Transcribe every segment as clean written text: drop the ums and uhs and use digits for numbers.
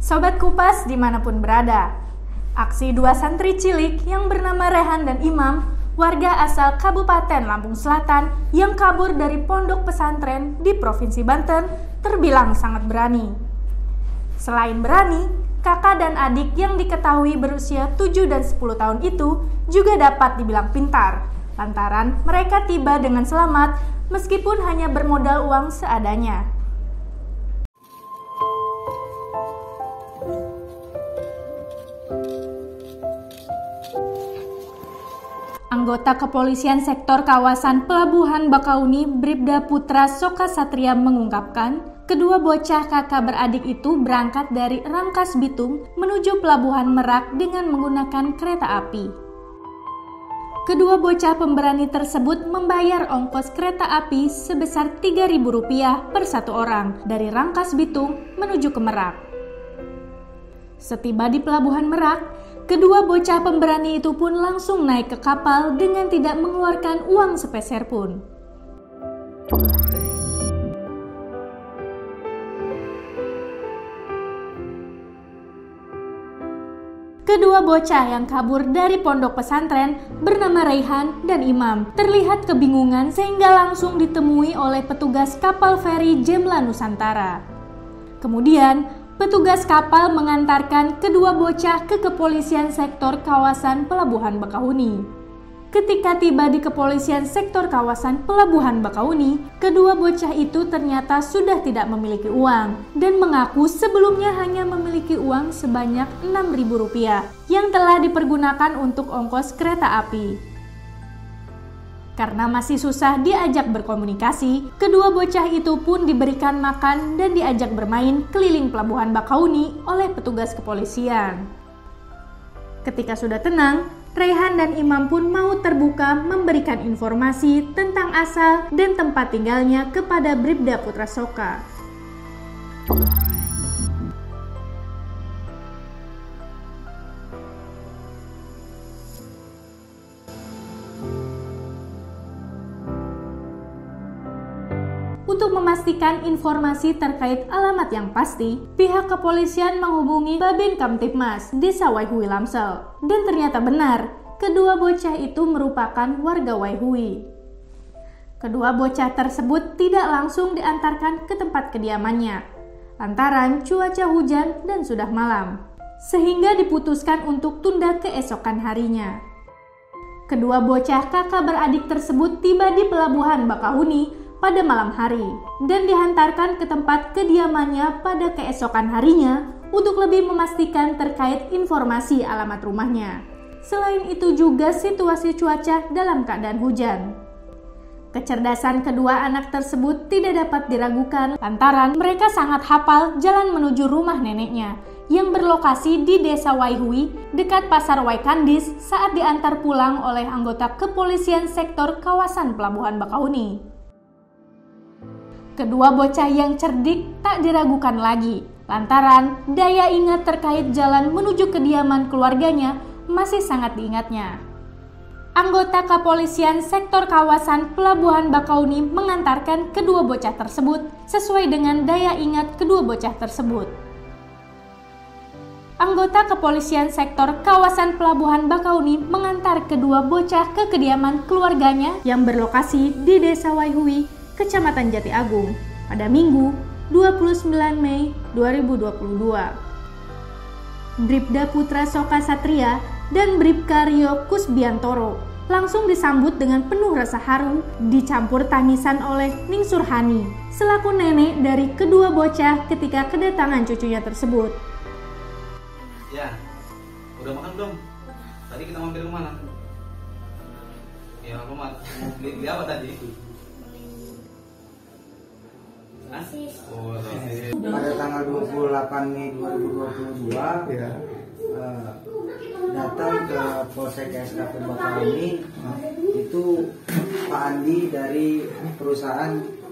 Sobat Kupas dimanapun berada, aksi dua santri cilik yang bernama Rehan dan Imam, warga asal Kabupaten Lampung Selatan yang kabur dari pondok pesantren di Provinsi Banten, terbilang sangat berani. Selain berani, kakak dan adik yang diketahui berusia 7 dan 10 tahun itu juga dapat dibilang pintar, lantaran mereka tiba dengan selamat meskipun hanya bermodal uang seadanya. Anggota Kepolisian Sektor Kawasan Pelabuhan Bakauni, Bribda Putra Soka Satria mengungkapkan, kedua bocah kakak beradik itu berangkat dari Rangkas Bitung menuju Pelabuhan Merak dengan menggunakan kereta api. Kedua bocah pemberani tersebut membayar ongkos kereta api sebesar Rp3.000 per satu orang dari Rangkas Bitung menuju ke Merak. Setiba di Pelabuhan Merak, kedua bocah pemberani itu pun langsung naik ke kapal dengan tidak mengeluarkan uang sepeser pun. Kedua bocah yang kabur dari pondok pesantren bernama Rehan dan Imam terlihat kebingungan sehingga langsung ditemui oleh petugas kapal feri Jemla Nusantara. Kemudian, petugas kapal mengantarkan kedua bocah ke Kepolisian Sektor Kawasan Pelabuhan Bakauni. Ketika tiba di Kepolisian Sektor Kawasan Pelabuhan Bakauni, kedua bocah itu ternyata sudah tidak memiliki uang dan mengaku sebelumnya hanya memiliki uang sebanyak Rp6.000 yang telah dipergunakan untuk ongkos kereta api. Karena masih susah diajak berkomunikasi, kedua bocah itu pun diberikan makan dan diajak bermain keliling Pelabuhan Bakauni oleh petugas kepolisian. Ketika sudah tenang, Rehan dan Imam pun mau terbuka memberikan informasi tentang asal dan tempat tinggalnya kepada Bribda Putra Soka. Untuk memastikan informasi terkait alamat yang pasti, pihak kepolisian menghubungi Babin Kamtibmas Desa Waihui Lamsel. Dan ternyata benar, kedua bocah itu merupakan warga Waihui. Kedua bocah tersebut tidak langsung diantarkan ke tempat kediamannya, lantaran cuaca hujan dan sudah malam, sehingga diputuskan untuk tunda keesokan harinya. Kedua bocah kakak beradik tersebut tiba di Pelabuhan Bakauni pada malam hari dan dihantarkan ke tempat kediamannya pada keesokan harinya untuk lebih memastikan terkait informasi alamat rumahnya. Selain itu juga situasi cuaca dalam keadaan hujan. Kecerdasan kedua anak tersebut tidak dapat diragukan lantaran mereka sangat hafal jalan menuju rumah neneknya yang berlokasi di Desa Waihui dekat Pasar Waikandis saat diantar pulang oleh anggota Kepolisian Sektor Kawasan Pelabuhan Bakauni. Kedua bocah yang cerdik tak diragukan lagi, lantaran daya ingat terkait jalan menuju kediaman keluarganya masih sangat diingatnya. Anggota Kepolisian Sektor Kawasan Pelabuhan Bakauni mengantarkan kedua bocah tersebut sesuai dengan daya ingat kedua bocah tersebut. Anggota Kepolisian Sektor Kawasan Pelabuhan Bakauni mengantar kedua bocah ke kediaman keluarganya yang berlokasi di Desa Waihui, Kecamatan Jati Agung, pada Minggu 29 Mei 2022. Bribda Putra Soka Satria dan Bribka Rio Kusbiantoro langsung disambut dengan penuh rasa haru dicampur tangisan oleh Ning Surhani selaku nenek dari kedua bocah ketika kedatangan cucunya tersebut. Ya, udah makan belum? Tadi kita mampir kemana? Ya, mau beli apa tadi? Pada tanggal 28 Mei 2022 ya, datang ke Polsek SKP Bakauni itu Pak Andi dari perusahaan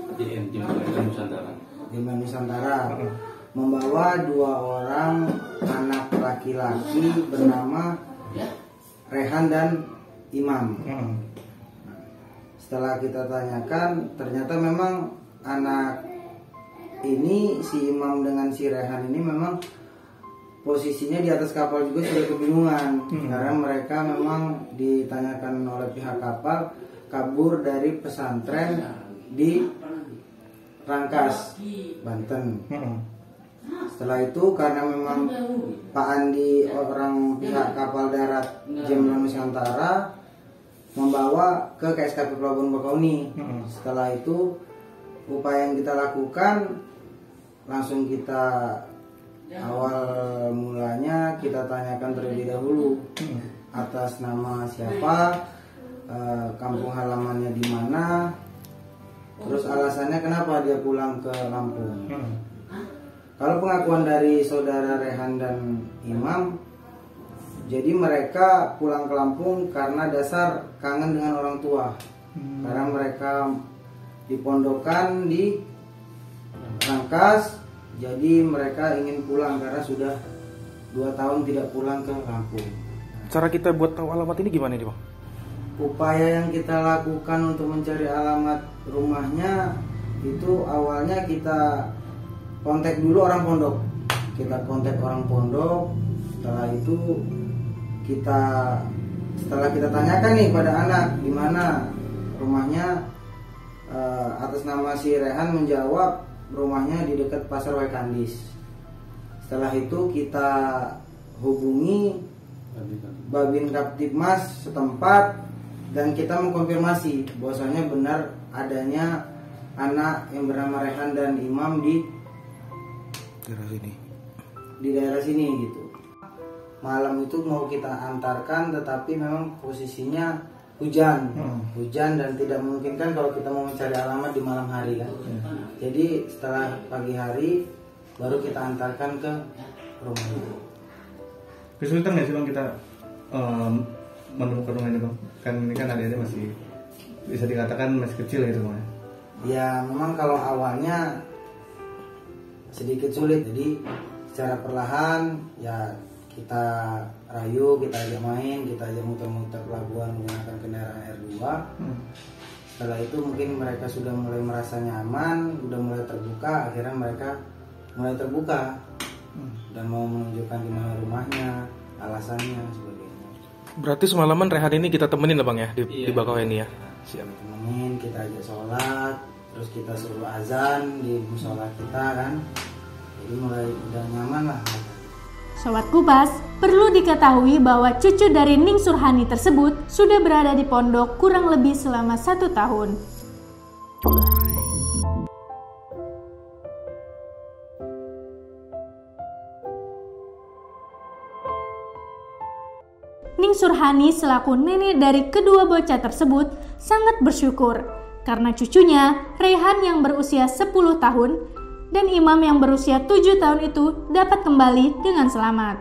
Jemla Nusantara membawa dua orang anak laki-laki bernama Rehan dan Imam. Setelah kita tanyakan, ternyata memang anak ini si Imam dengan si Rehan ini memang posisinya di atas kapal juga sudah kebingungan karena mereka memang ditanyakan oleh pihak kapal kabur dari pesantren di Rangkas, Banten. Setelah itu karena memang Pak Andi orang pihak kapal darat Jenderal Nusantara membawa ke KSKP Pelabuhan Bakauni. Setelah itu upaya yang kita lakukan langsung kita awal mulanya kita tanyakan terlebih dahulu atas nama siapa, kampung halamannya di mana, terus alasannya kenapa dia pulang ke Lampung. Kalau pengakuan dari saudara Rehan dan Imam, jadi mereka pulang ke Lampung karena dasar kangen dengan orang tua, karena mereka dipondokkan di Rangkas. Jadi mereka ingin pulang karena sudah 2 tahun tidak pulang ke Lampung. Cara kita buat tahu alamat ini gimana nih Bang? Upaya yang kita lakukan untuk mencari alamat rumahnya itu awalnya kita kontak dulu orang pondok. Kita kontak orang pondok. Setelah itu setelah kita tanyakan nih pada anak di mana rumahnya, atas nama si Rehan menjawab rumahnya di dekat Pasar Waikandis. Setelah itu kita hubungi Babin Kaptipmas setempat dan kita mengkonfirmasi bahwasanya benar adanya anak yang bernama Rehan dan Imam di daerah sini gitu. Malam itu mau kita antarkan tetapi memang posisinya hujan dan tidak memungkinkan kalau kita mau mencari alamat di malam hari kan. Jadi setelah pagi hari baru kita antarkan ke rumahnya. Kesulitan nggak sih Bang kita menemukan rumah ini Bang? Kan ini kan adiknya masih bisa dikatakan masih kecil gitu Bang. Ya memang kalau awalnya sedikit sulit, jadi secara perlahan ya kita rayu, kita ajak main, kita ajak muter-muter pelabuhan menggunakan kendaraan R2. Setelah itu mungkin mereka sudah mulai merasa nyaman, sudah mulai terbuka, akhirnya mereka mulai terbuka dan mau menunjukkan di mana rumahnya, alasannya sebagainya. Berarti semalaman Rehan ini kita temenin lah Bang ya di Bakauheni ya. Siap. Temenin, kita ajak sholat, terus kita suruh azan di musola kita kan. Jadi mulai udah nyaman lah. Sobat Kupas, perlu diketahui bahwa cucu dari Ning Surhani tersebut sudah berada di pondok kurang lebih selama 1 tahun. Ning Surhani selaku nenek dari kedua bocah tersebut sangat bersyukur karena cucunya Rehan yang berusia 10 tahun dan Imam yang berusia 7 tahun itu dapat kembali dengan selamat.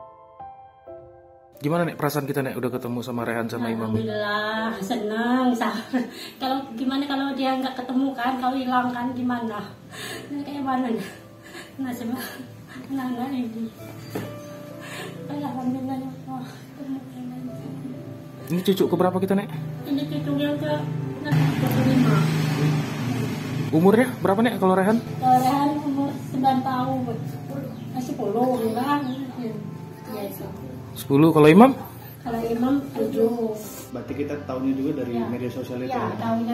Gimana nih perasaan kita nih udah ketemu sama Rehan sama Imam? Alhamdulillah senang. Kalau gimana kalau dia nggak ketemu kan, kalau hilang kan gimana? Nah, kayak mana nih? Nasib anak ini. Alhamdulillah ya Allah. Ini cucu keberapa kita nek? Ini cucu yang ke-25. Umurnya berapa nek kalau Rehan? Rehan umur 9 tahun. Masih 10 kan? Ya itu. 10 kalau Imam? Kalau Imam 7. Berarti kita tahunya juga dari media sosial itu. Ya, tahunya.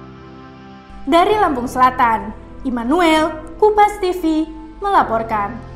Dari Lampung Selatan, Immanuel, Kupas TV melaporkan.